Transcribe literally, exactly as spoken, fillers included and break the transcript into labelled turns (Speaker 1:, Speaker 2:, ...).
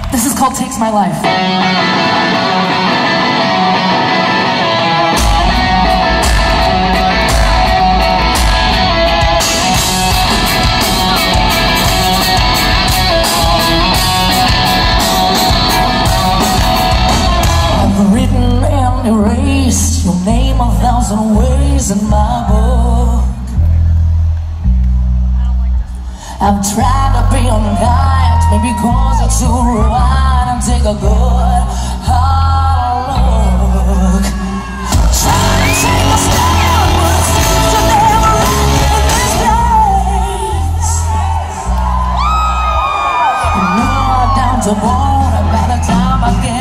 Speaker 1: This is called Takes My Life. I've written and erased your name a thousand ways in my book. I've tried to be unkind, maybe cause it's too wide and take a good hard look. Trying to take a stand, but it seems to never end in this place. You know I'm down to bone, and by the time I get